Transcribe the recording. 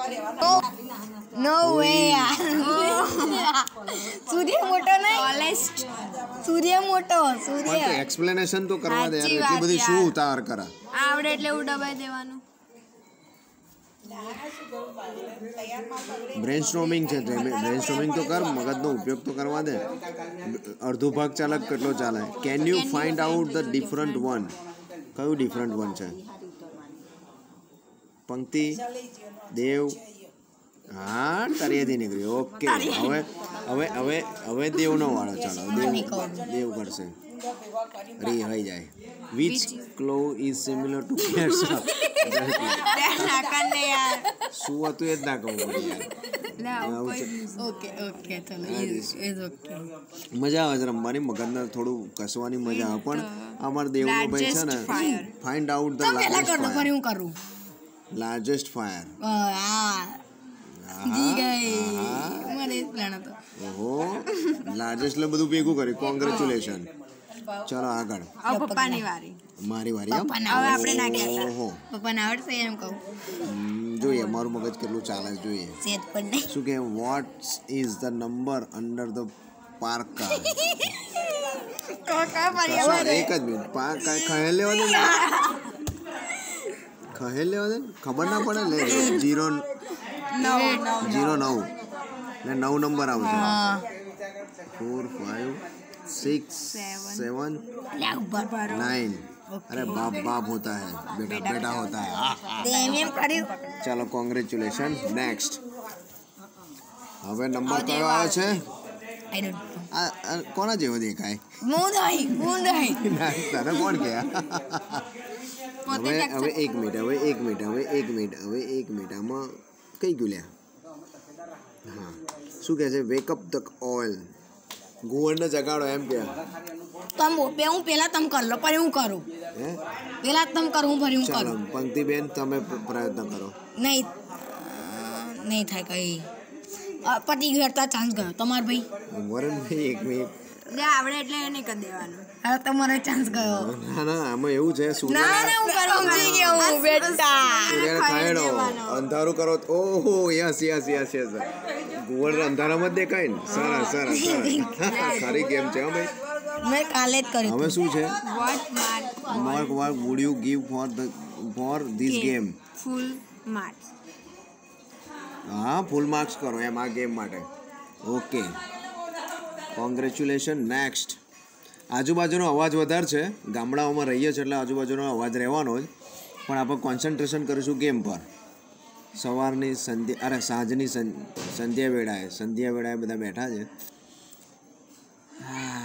no वे यार सूर्य मोटो नहीं सूर्य मोटो सूर्य explanation तो करवा दे यार એટલી બધી શું ઉતાવળ કરા આવડે એટલે હું દબાઈ દેવાનું બ્રેનસ્ટોર્મિંગ છે બ્રેનસ્ટોર્મિંગ તો કર મગજનો ઉપયોગ તો કરવા દે અડધો ભાગ ચાલક કેટલો ચાલે can you find out the different one કયું ડિફરન્ટ વન છે પંક્તિ દેવ હા તરિયેથી નીકળી ઓકે હવે હવે હવે હવે દેવનો વાળો ચાલો દેવ કરશે રી હઈ જાય which claw is similar to cats શું હતું એ જ ના કહું ઓકે ઓકે ચલો ઇઝ ઓકે મજા આવે છે રમવાની મગજને થોડું કસવાની મજા આવે પણ અમાર દેવનો ભાઈ છે ને find out the largest fire ઓહો લાર્જેસ્ટ એટલે બધું ભેગું કર્યું કોંગ્રેચ્યુલેશન ચલો આગળ પપ્પાની વારી મારી વારી ઓહો પપ્પાને આવડશે એમ કહું જોઈએ મારું મગજ કેટલું ચાલે જોઈએ શું કે what is the number under the park car એક જ મિનિટ ખહેલ લેવા દે ખહેલ લેવા દે ખબર ના પડે લે 09 એટલે 9 નંબર આવશે 4 5 6 7 9 अरे बाप बाप होता है बेटा बेटा होता है चलो कॉन्ग्रेचुलेशन नेक्स्ट હવે નંબર કયો આવ્યો છે આ કોના જેવો દેખાય તને કોણ કે હવે એક મિનિટ આમાં કઈ ગયું લ્યા હા શું કહે છે વેકઅપ ધ ઓઇલ ગુવરને જગાડો એમ કે હું પેલા તમ કર લો પછી હું કરું પેલા તમ કરું હું ફરી હું કરું પંક્તિ બેન તમે પ્રયત્ન કરો નહીં થાય કઈ પતિ ઘરતા ચાન્સ ગયો તમાર ભાઈ વરણભાઈ એક મિનિટ આવડે એટલે નહીં કરી દેવાનું હવે તમારો ચાન્સ ગયો ના આમાં એવું છે અંધારું કરો ઓહો યસ ગુવર અંધારામાં જ દેખાય ને સરસ સારી ગેમ છે ભાઈ મેં કાલે જ કર્યું હવે શું છે what would you give for this game full marks હા ફૂલ માર્ક્સ કરો એમ આ ગેમ માટે ઓકે કોંગ્રેચ્યુલેશન નેક્સ્ટ આજુબાજુનો અવાજ વધારે છે ગામડાઓમાં રહીએ છીએ એટલે આજુબાજુનો અવાજ રહેવાનો જ પણ આપણે કોન્સન્ટ્રેશન કરીશું ગેમ પર સવારની સાંજની સંધ્યા વેળાએ બધા બેઠા છે